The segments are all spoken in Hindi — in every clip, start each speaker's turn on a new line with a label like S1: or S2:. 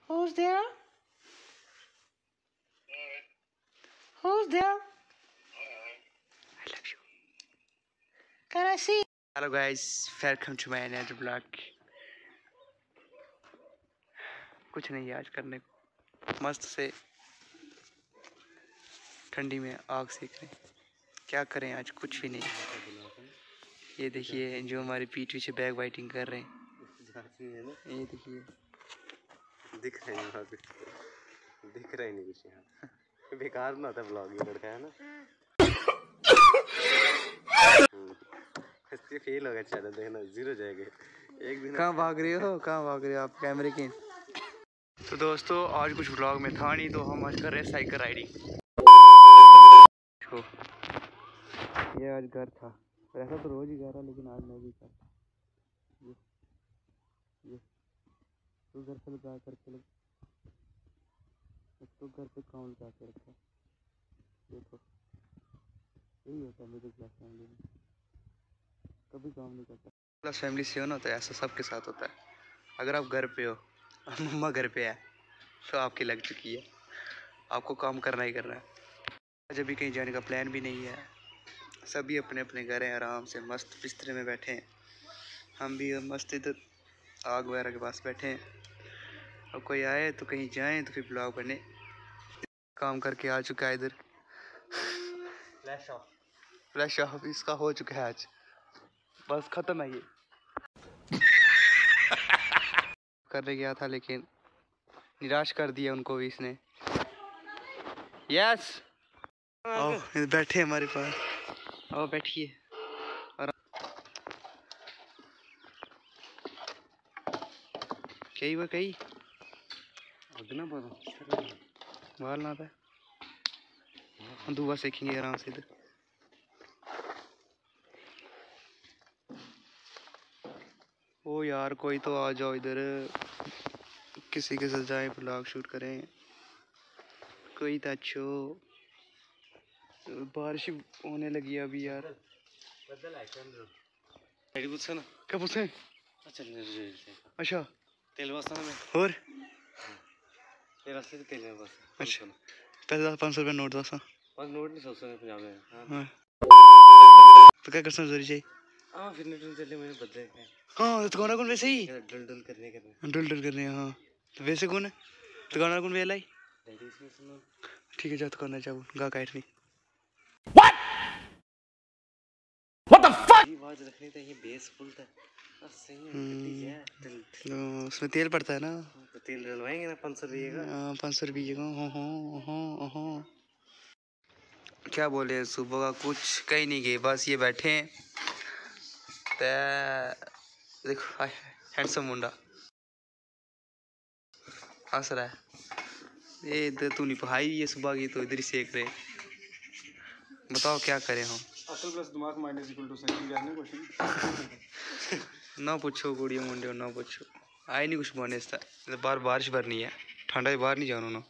S1: Who's there? Who's there? I love you. Can I see? Hello guys, welcome to my another vlog. कुछ नहीं आज करने को, मस्त से ठंडी में आग सेक रहे। क्या करें आज, कुछ भी नहीं। ये देखिए जो हमारे पीठ पीछे बैक बाइटिंग कर रहे हैं, ये देखिए
S2: दिख रहे हैं वहाँ पे, दिख रहा ही नहीं कुछ यहाँ। बेकार ना था ब्लॉग ये लड़का है ना। इसके फेल हो गया चैनल, देखना 0 जाएगा एक दिन।
S1: कहाँ भाग रहे हो, कहाँ भाग रहे हो आप कैमरे के? तो दोस्तों आज कुछ व्लॉग में था नहीं, तो हम आज कर रहे हैं साइकिल राइडिंग। ये आज घर था, वैसा तो रोज ही घर है, लेकिन आज मैं भी कर। ये तो घर पे लगा करके लग, तो घर पे काम लगा के रखा। देखो यही होता है मिडिल क्लास फैमिली में, कभी काम नहीं करता। क्लास फैमिली से हो ना, तो ऐसा सबके साथ होता है। अगर आप घर पे हो, मम्मा घर पे है, तो आपकी लग चुकी है, आपको काम करना ही करना है। आज अभी कहीं जाने का प्लान भी नहीं है, सभी अपने अपने घर हैं, आराम से मस्त बिस्तरे में बैठे हैं। हम भी मस्त इधर आग वगैरह के पास बैठे हैं। अब कोई आए तो कहीं जाएं तो फिर ब्लॉग बने। काम करके आ चुका है इधर, फ्लैश ऑफ इसका हो चुका है आज, बस ख़त्म है ये। करने गया था लेकिन निराश कर दिया उनको भी इसने। यस आओ बैठे हमारे पास, आओ बैठिए। और कई वो कई बाल ना था, हम दुआ सीखेंगे आराम से इधर। ओ यार कोई तो आ जाओ इधर, किसी के साथ जाए ब्लॉग शूट करें, कोई तो अच्छो। बारिश होने लगी है अभी यार। क्या पूछे? अच्छा
S2: तेल बसा में
S1: और
S2: तेल बस।
S1: अच्छा पैसे 500 रुपये नोट दो।
S2: नोट नहीं 100 में 50 में।
S1: हाँ तो क्या करना जरूरी चाहिए?
S2: हाँ फिर नेट चले मैंने बदले।
S1: हाँ तो कौन वैसे ही
S2: डल डल करने
S1: डुल करने। हाँ तो वैसे कौन है तो कौन वेला ही? ठीक है जा तो करना चाहूँ गा काट नहीं।
S2: What the fuck? आवाज रखनी चाहिए, बेस फुल था
S1: उसमें तेल पड़ता है ना,
S2: तो तेल डलवाएंगे ना 500 रुपये का।
S1: 500 रुपये का। क्या बोले, सुबह का कुछ कहीं नहीं गए, बस ये बैठे हैं। देखो हैंडसम मुंडा हंस रहा है। ये इधर तू नहीं पढ़ाई, ये सुबह की तो इधर ही सेक रहे। बताओ क्या करें हम।
S3: असल प्लस दिमाग माइनस इक्वल टू सेकंड करने क्वेश्चन
S1: ना पूछो गुड़िया मुंडे, ना पूछो, आए नहीं कुछ बने था। बाहर बारिश भरनी है, ठंडा बाहर नहीं जाना ना।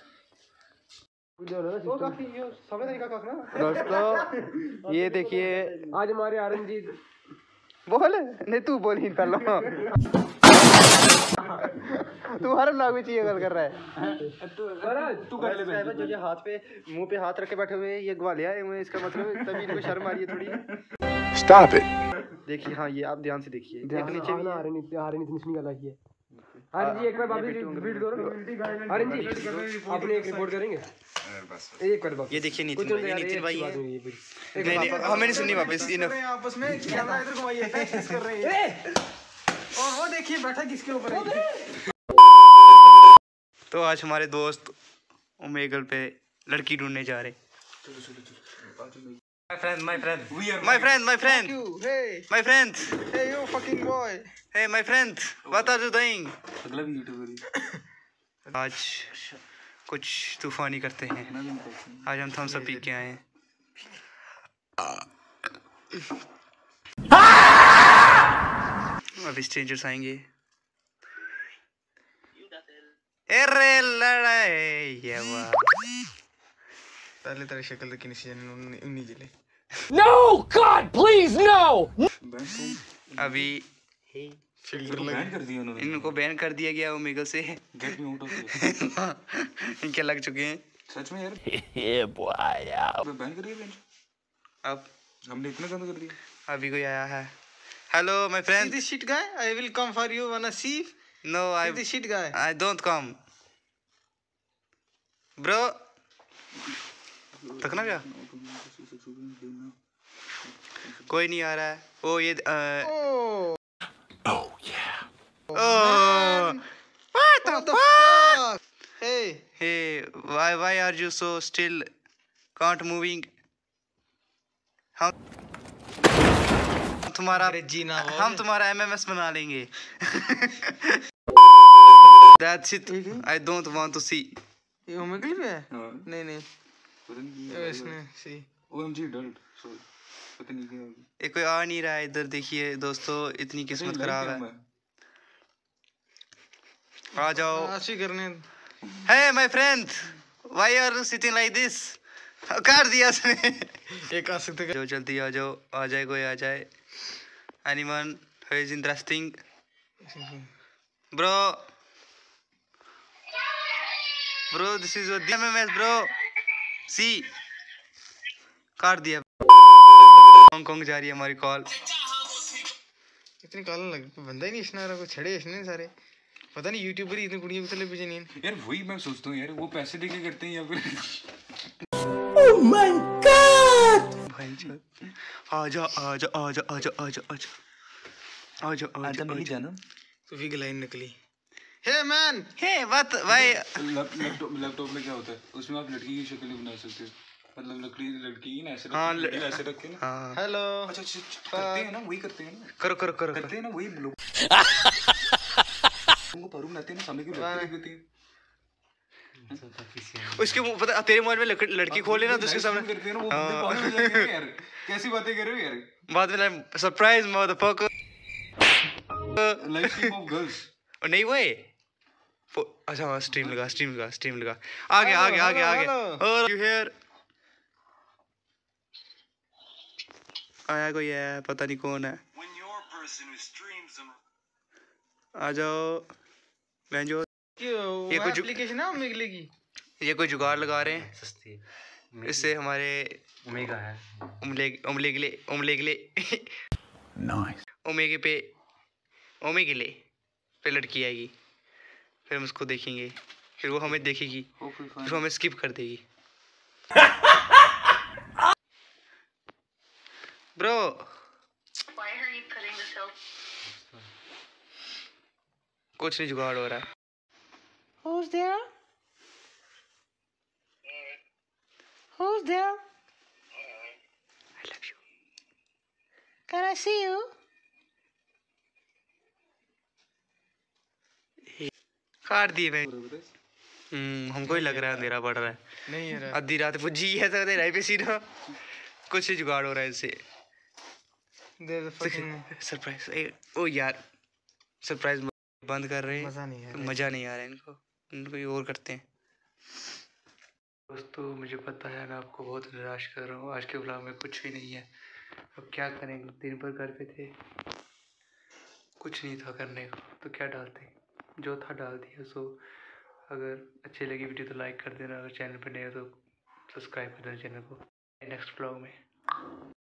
S1: दोस्तों ये देखिए
S3: आज हमारे आरंजीत
S1: बोल नहीं, तू बोल ही पहले। तू हर ब्लॉग में चीज़ गल कर रहा है।
S3: तू कर ले।
S1: जो ये हाथ पे मुंह पे हाथ रख के बैठे हुए ये ग्वालिया है, इसका मतलब तभी इनको शर्म आ रही है थोड़ी। Stop it. देखिए हाँ ये आप ध्यान से देखिए, एक नीचे भी
S3: है। आरंजी एक बार वापस रिपीट करो। आरंजी आपने एक रिपोर्ट करेंगे एक बार
S1: ये देखिए नितिन भाई है। हमें नहीं सुननी वापस
S3: आपस में कैमरा इधर घुमाइए, किस कर रहे हैं। और वो देखिए बैठा किसके ऊपर है।
S1: तो आज हमारे दोस्त ओमेगल पे लड़की ढूंढने जा रहे।
S2: My friend.
S1: Hey you fucking boy. Hey my friend, what are you doing?
S3: अगला भी यूट्यूबर।
S1: आज कुछ तूफानी करते हैं। आज हम थम्स अप पी के आए हैं। अब स्ट्रेंजर्स आएंगे। अरे लड़ाई ये वाह, पहले तेरी शक्ल देखी नहीं, उन्हीं जिले।
S4: No, God, please, no!
S1: अभी
S3: फिल्टर
S4: बैन कर दिया उन्होंने।
S1: इनको बैन कर दिया गया ओमेगा से।
S4: गेट मी आउट ऑफ
S1: इनके लग चुके हैं
S4: सच में यार। ये बॉय यार बैन कर दिया।
S1: अब
S4: हमने इतना गंदा कर दिया।
S1: अभी कोई आया है। Hello my friend.
S3: See this shit guy? I will come for you. Wanna see?
S1: No
S3: See this shit guy?
S1: I don't come bro। तक ना क्या कोई नहीं आ रहा है। ओ ये
S3: Oh,
S1: oh
S3: what the fuck? Hey,
S1: hey why are you so still can't moving। हम तुम्हारा
S3: अंग्रेजी ना बोल।
S1: हम तुम्हारा एमएमएस बना लेंगे। That's it I don't want to see।
S3: ये ओमेगल पे है?
S4: हाँ।
S3: नहीं नहीं,
S4: पता नहीं
S3: ये इसने सी।
S4: OMG डल्ट सॉरी पता नहीं क्या हो गया।
S1: ये कोई आ नहीं रहा है इधर। देखिए दोस्तों इतनी किस्मत खराब है। आ जाओ।
S3: आशी करने।
S1: Hey my friend why are you sitting like this। काट दिया उसने।
S3: एक आ सकते
S1: जो जल्दी आ जाओ। आ जाए कोई आ जाए। Anyone who is interesting bro this is your MMS bro। सी काट दिया। हांगकांग जा रही है हमारी कॉल।
S3: इतनी काला लग बंदा ही नहीं इसने रहा, कुछ छड़े इसने सारे। पता नहीं यूट्यूबर ही इतनी कुड़ियों के तले पीछे नहीं है।
S4: यार वही मैं सोचता हूँ यार वो पैसे देके करते हैं या फिर
S1: भाई आजा आजा आजा आजा आजा आजा आजा आजा
S4: नहीं जाना।
S3: तो भी लाइन निकली। Hey man,
S1: hey what why
S4: laptop में क्या होता है उसमें आप लड़की की शक्ल ही बना सकते हो। मतलब लड़की की ना ऐसे
S1: हाँ,
S4: ऐसे रख के ना।
S1: हाँ
S3: हेलो।
S4: अच्छा करते हैं ना वही करते हैं ना।
S1: करो करो करो
S4: करते हैं ना वही लोग तुमको पारू बनाते हैं ना सामने की लड़की रख देते हैं।
S1: उसके मुंह पता तेरे मोबाइल में लड़की खोले ना तो उसके सामने
S4: करते हैं ना वो बंदे पागल हो जाएंगे ना यार। कैसी बातें कर रहे हो यार।
S1: बाद में surprise motherfucker
S4: live stream of girls
S1: नहीं वो अच्छा हाँ स्ट्रीम लगा आगे आगे आगे आगे और यू हियर आया कोई है पता नहीं कौन है। आ जाओ बेंजो।
S3: ये कोई एप्लीकेशन है ओमेगल की?
S1: ये कोई जुगाड़ लगा रहे हैं
S2: सस्ती है।
S1: इससे हमारे
S2: ओमेगा है।
S1: ओमलेगले ओमेगले पे लड़की आएगी फिर हम उसको देखेंगे फिर वो हमें देखेगी फिर वो हमें स्किप कर देगी। ब्रो कुछ नहीं जुगाड़ हो रहा है। Who's there? Who's there? I love you. Can I see you? काट दिए मैं। हमको ही लग रहा है अंधेरा पड़ रहा है।
S3: नहीं यार,
S1: आधी रात पुजी है तो राय पे सीधा कुछ ही जुगाड़ हो रहा है इससे। सरप्राइज ओ यार सरप्राइज बंद कर रहे हैं। मजा नहीं आ रहा है इनको ही और करते हैं। दोस्तों मुझे पता है मैं आपको बहुत निराश कर रहा हूँ। आज के व्लॉग में कुछ भी नहीं है। अब क्या करेंगे दिन भर घर पे थे कुछ नहीं था करने को तो क्या डालते जो था डाल दिया। सो अगर अच्छी लगी वीडियो तो लाइक कर देना। अगर चैनल पर नए हो तो सब्सक्राइब कर देना चैनल को। नेक्स्ट व्लॉग में